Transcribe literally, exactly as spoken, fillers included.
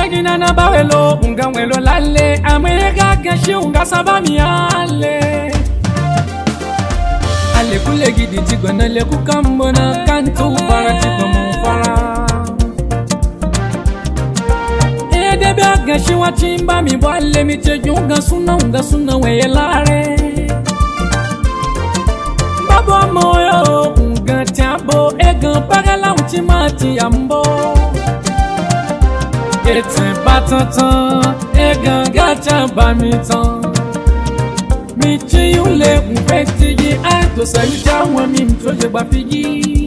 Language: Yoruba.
Egina na bawelo unga welo lale amega gashi unga sabami ale ale kule gidi tigona le kukambona kantu para tikomo fara e de ba gashi wachimba mi bwale mi chejunga suna unga suna weyelare babo moyo unga tabo Egan pagala uchimati ambo Ete batatan, Egan gacha bamitan. Mi chi yule mfetigi, ato sa yuja wami mtoje bafigi.